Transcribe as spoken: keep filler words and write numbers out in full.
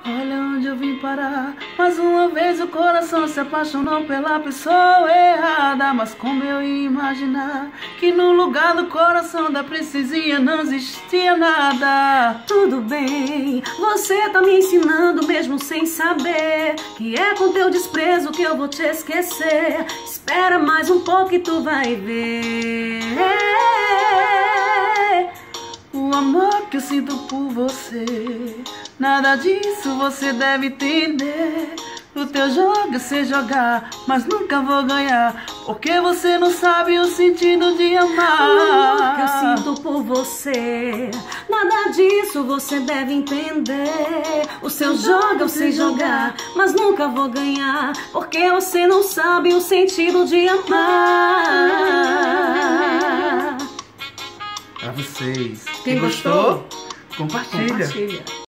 Olha onde eu vim parar. Mais uma vez o coração se apaixonou pela pessoa errada. Mas como eu ia imaginar que no lugar do coração da princesinha não existia nada. Tudo bem, você tá me ensinando mesmo sem saber que é com teu desprezo que eu vou te esquecer. Espera mais um pouco e tu vai ver o amor que eu sinto por você. Nada disso você deve entender. O teu jogo eu sei jogar, mas nunca vou ganhar, porque você não sabe o sentido de amar. O amor que eu sinto por você, nada disso você deve entender. O seu jogo eu sei jogar, mas nunca vou ganhar, porque você não sabe o sentido de amar. Pra vocês. Quem gostou? Compartilha. Compartilha.